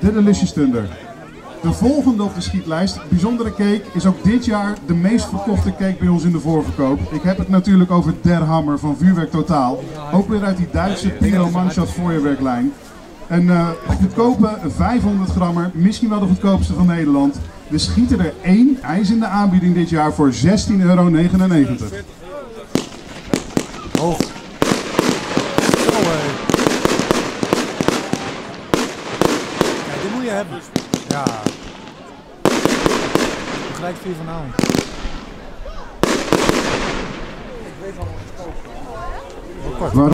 de Delicious Thunder. De volgende op de schietlijst, bijzondere cake, is ook dit jaar de meest verkochte cake bij ons in de voorverkoop. Ik heb het natuurlijk over Der Hammer van Vuurwerk Totaal. Ook weer uit die Duitse Pyromannschaft Feuerwerklijn. Een goedkope 500 grammer, misschien wel de goedkoopste van Nederland. We schieten er 1, hij is in de aanbieding dit jaar voor €16,99. Hoog. Zo Kijk, dit moet je hebben. Ja. Gelijk 4 vanavond. Ik weet al wat het koopt.